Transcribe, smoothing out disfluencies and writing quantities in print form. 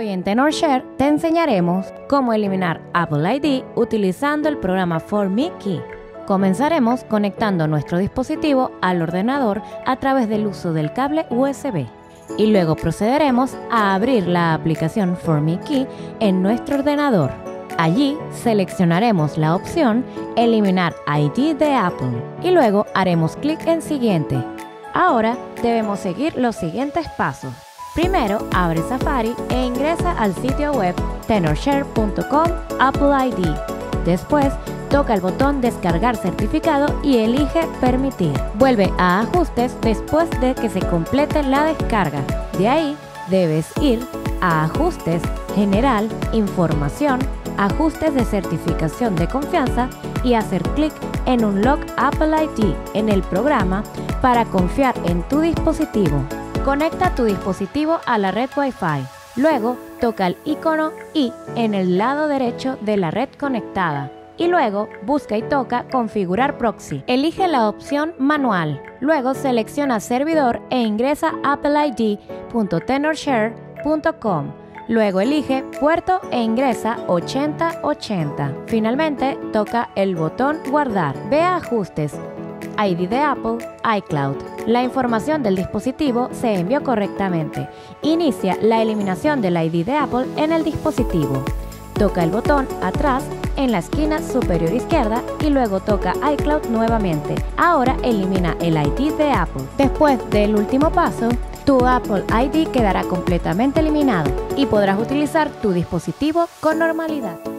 Hoy en TenorShare te enseñaremos cómo eliminar Apple ID utilizando el programa ForMeKey. Comenzaremos conectando nuestro dispositivo al ordenador a través del uso del cable USB y luego procederemos a abrir la aplicación ForMeKey en nuestro ordenador. Allí seleccionaremos la opción Eliminar ID de Apple y luego haremos clic en Siguiente. Ahora debemos seguir los siguientes pasos. Primero, abre Safari e ingresa al sitio web tenorshare.com Apple ID. Después, toca el botón Descargar certificado y elige Permitir. Vuelve a Ajustes después de que se complete la descarga. De ahí, debes ir a Ajustes, General, Información, Ajustes de certificación de confianza y hacer clic en Unlock Apple ID en el programa para confiar en tu dispositivo. Conecta tu dispositivo a la red Wi-Fi. Luego, toca el icono I en el lado derecho de la red conectada. Y luego, busca y toca Configurar Proxy. Elige la opción Manual. Luego, selecciona Servidor e ingresa appleid.tenorshare.com. Luego elige Puerto e ingresa 8080. Finalmente, toca el botón Guardar. Ve a Ajustes. ID de Apple, iCloud. La información del dispositivo se envió correctamente. Inicia la eliminación del ID de Apple en el dispositivo. Toca el botón Atrás en la esquina superior izquierda y luego toca iCloud nuevamente. Ahora elimina el ID de Apple. Después del último paso, tu Apple ID quedará completamente eliminado y podrás utilizar tu dispositivo con normalidad.